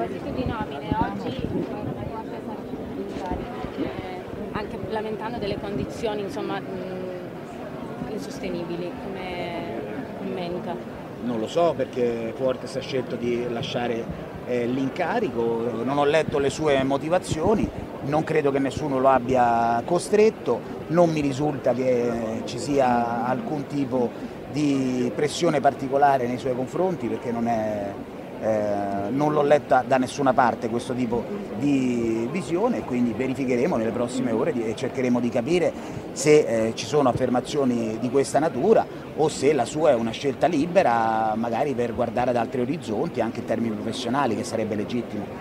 proposito di nomine, oggi le cose saranno militari, anche lamentando delle condizioni insomma, insostenibili, come commenta? Non lo so perché Fuortes ha scelto di lasciare l'incarico, non ho letto le sue motivazioni, non credo che nessuno lo abbia costretto, non mi risulta che ci sia alcun tipo di pressione particolare nei suoi confronti perché non l'ho letta da nessuna parte questo tipo di visione e quindi verificheremo nelle prossime ore e cercheremo di capire se ci sono affermazioni di questa natura o se la sua è una scelta libera magari per guardare ad altri orizzonti anche in termini professionali che sarebbe legittimo.